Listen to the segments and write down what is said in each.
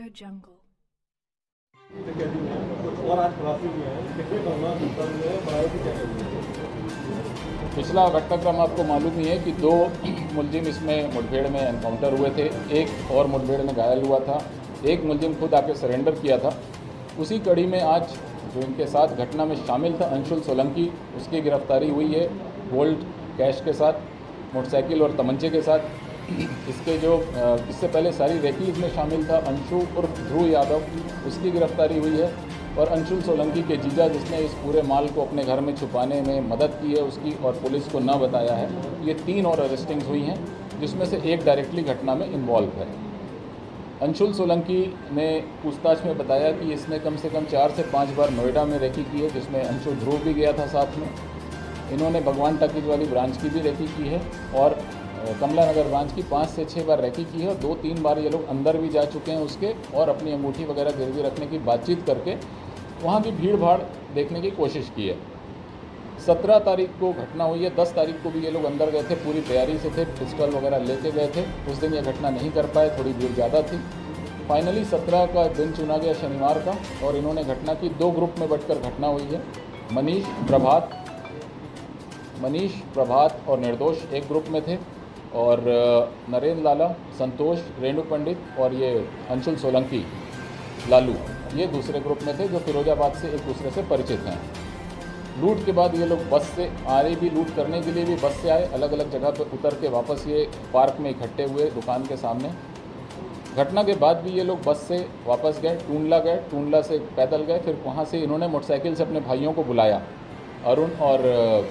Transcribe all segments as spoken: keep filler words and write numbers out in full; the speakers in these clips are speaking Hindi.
Jungle. पिछला घटनाक्रम आपको मालूम ही है कि दो मुलजिम इसमें मुठभेड़ में एनकाउंटर हुए थे, एक और मुठभेड़ में घायल हुआ था, एक मुलजिम खुद आके सरेंडर किया था। उसी कड़ी में आज जो इनके साथ घटना में शामिल था अंशुल सोलंकी, उसकी गिरफ्तारी हुई है गोल्ड कैश के साथ, मोटरसाइकिल और तमंचे के साथ। इसके जो इससे पहले सारी रैकीज में शामिल था अंशु उर्फ ध्रुव यादव, उसकी गिरफ्तारी हुई है। और अंशुल सोलंकी के जीजा जिसने इस पूरे माल को अपने घर में छुपाने में मदद की है उसकी, और पुलिस को न बताया है, ये तीन और अरेस्टिंग्स हुई हैं, जिसमें से एक डायरेक्टली घटना में इन्वॉल्व है। अंशुल सोलंकी ने पूछताछ में बताया कि इसने कम से कम चार से पाँच बार नोएडा में रेकी की है, जिसमें अंशु ध्रुव भी गया था साथ में। इन्होंने भगवान टाकीज वाली ब्रांच की भी रेकी की है और कमला नगर ब्रांच की पाँच से छः बार रेकी की है, और दो तीन बार ये लोग अंदर भी जा चुके हैं उसके, और अपनी अंगूठी वगैरह गिरवी रखने की बातचीत करके वहाँ की भीड़ भाड़ देखने की कोशिश की है। सत्रह तारीख को घटना हुई है, दस तारीख को भी ये लोग अंदर गए थे, पूरी तैयारी से थे, पिस्टल वगैरह लेके गए थे। उस दिन ये घटना नहीं कर पाए, थोड़ी भीड़ ज़्यादा थी। फाइनली सत्रह का दिन चुना गया शनिवार का, और इन्होंने घटना की दो ग्रुप में बंटकर घटना हुई है। मनीष प्रभात मनीष प्रभात और निर्दोष एक ग्रुप में थे, और नरेंद्र लाला, संतोष, रेणु पंडित और ये अंशुल सोलंकी लालू, ये दूसरे ग्रुप में थे, जो फिरोजाबाद से एक दूसरे से परिचित हैं। लूट के बाद ये लोग बस से आ रहे भी लूट करने के लिए भी बस से आए, अलग अलग जगह पर उतर के वापस ये पार्क में इकट्ठे हुए दुकान के सामने। घटना के बाद भी ये लोग बस से वापस गए, टूंडला गए, टूंडला से पैदल गए, फिर वहाँ से इन्होंने मोटरसाइकिल से अपने भाइयों को बुलाया, अरुण और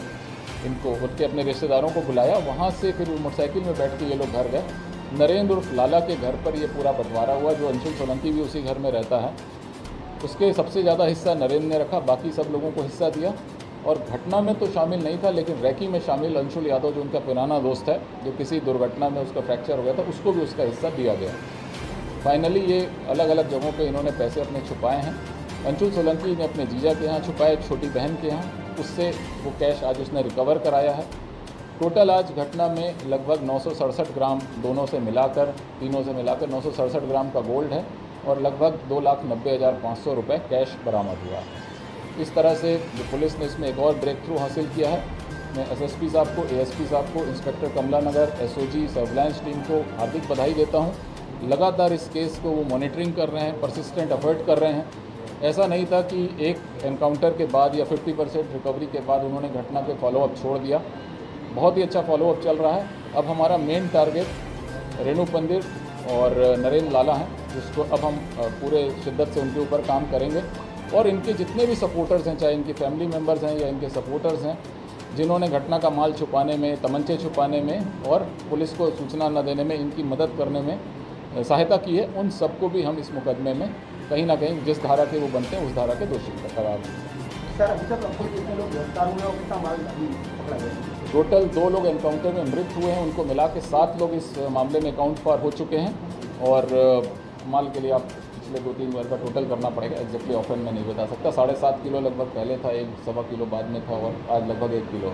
इनको उनके अपने रिश्तेदारों को बुलाया। वहाँ से फिर मोटरसाइकिल में बैठ के ये लोग घर गए। नरेंद्र उर्फ लाला के घर पर ये पूरा बंटवारा हुआ, जो अंशुल सोलंकी भी उसी घर में रहता है। उसके सबसे ज़्यादा हिस्सा नरेंद्र ने रखा, बाकी सब लोगों को हिस्सा दिया। और घटना में तो शामिल नहीं था, लेकिन रैकी में शामिल अंशुल यादव, जो उनका पुराना दोस्त है, जो किसी दुर्घटना में उसका फ्रैक्चर हो गया था, उसको भी उसका हिस्सा दिया गया। फाइनली ये अलग अलग जगहों पे इन्होंने पैसे अपने छुपाए हैं। अंशुल सोलंकी ने अपने जीजा के यहाँ छुपाए, छोटी बहन के यहाँ, उससे वो कैश आज उसने रिकवर कराया है। टोटल आज घटना में लगभग नौ सौ सड़सठ ग्राम दोनों से मिलाकर, तीनों से मिलाकर नौ सौ सड़सठ ग्राम का गोल्ड है, और लगभग दो लाख नब्बे हज़ार पाँच सौ रुपये कैश बरामद हुआ है। इस तरह से पुलिस ने इसमें एक और ब्रेक थ्रू हासिल किया है। मैं एसएसपी साहब को, एएसपी साहब को, inspector Kamla Nagar, SOG, surveillance team को हार्दिक बधाई देता हूँ। लगातार इस केस को वो मॉनिटरिंग कर रहे हैं, परसिस्टेंट एफर्ट कर रहे हैं। ऐसा नहीं था कि एक एनकाउंटर के बाद या पचास परसेंट रिकवरी के बाद उन्होंने घटना के फॉलोअप छोड़ दिया। बहुत ही अच्छा फॉलोअप चल रहा है। अब हमारा मेन टारगेट रेणु पंडित और नरेंद्र लाला हैं, जिसको अब हम पूरे शिद्दत से उनके ऊपर काम करेंगे, और इनके जितने भी सपोर्टर्स हैं, चाहे इनकी फैमिली मेम्बर्स हैं या इनके सपोर्टर्स हैं, जिन्होंने घटना का माल छुपाने में, तमंचे छुपाने में और पुलिस को सूचना न देने में, इनकी मदद करने में सहायता की है, उन सबको भी हम इस मुकदमे में कहीं ना कहीं जिस धारा के वो बनते हैं उस धारा के दोषी करार देंगे। सर, अभी तक आपको कितने लोग गिरफ्तार हुए और कितना माल पकड़ा गया? टोटल दो लोग एनकाउंटर में मृत हुए हैं, उनको मिला के सात लोग इस मामले में अकाउंट फॉर हो चुके हैं। और माल के लिए आप पिछले दो तीन बार का टोटल करना पड़ेगा, एग्जैक्टली ऑफेंड में नहीं बता सकता। साढ़े सात किलो लगभग पहले था, एक सवा किलो बाद में था, और आज लगभग एक किलो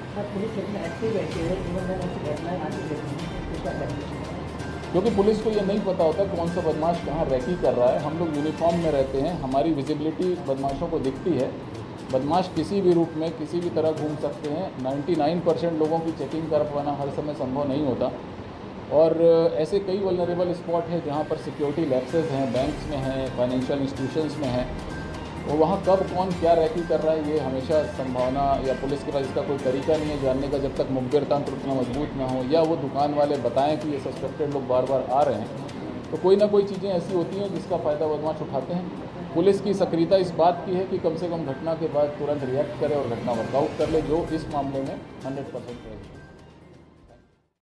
है। क्योंकि पुलिस को ये नहीं पता होता कौन सा बदमाश कहाँ रैकी कर रहा है। हम लोग यूनिफॉर्म में रहते हैं, हमारी विजिबिलिटी बदमाशों को दिखती है। बदमाश किसी भी रूप में, किसी भी तरह घूम सकते हैं। निन्यानवे परसेंट लोगों की चेकिंग कर पाना हर समय संभव नहीं होता, और ऐसे कई वल्नरेबल स्पॉट है जहाँ पर सिक्योरिटी लैप्सेस हैं, बैंक्स में हैं, फाइनेंशियल इंस्टीट्यूशंस में हैं, और वहाँ कब कौन क्या रैकी कर रहा है ये हमेशा संभावना, या पुलिस के पास इसका कोई तरीका नहीं है जानने का, जब तक मुखबिर तंत्र उतना मजबूत ना हो, या वो दुकान वाले बताएं कि ये सस्पेक्टेड लोग बार बार आ रहे हैं। तो कोई ना कोई चीज़ें ऐसी होती हैं जिसका फ़ायदा बदमाश उठाते हैं। पुलिस की सक्रियता इस बात की है कि कम से कम घटना के बाद तुरंत रिएक्ट करे और घटना वर्कआउट कर ले, जो इस मामले में हंड्रेड परसेंट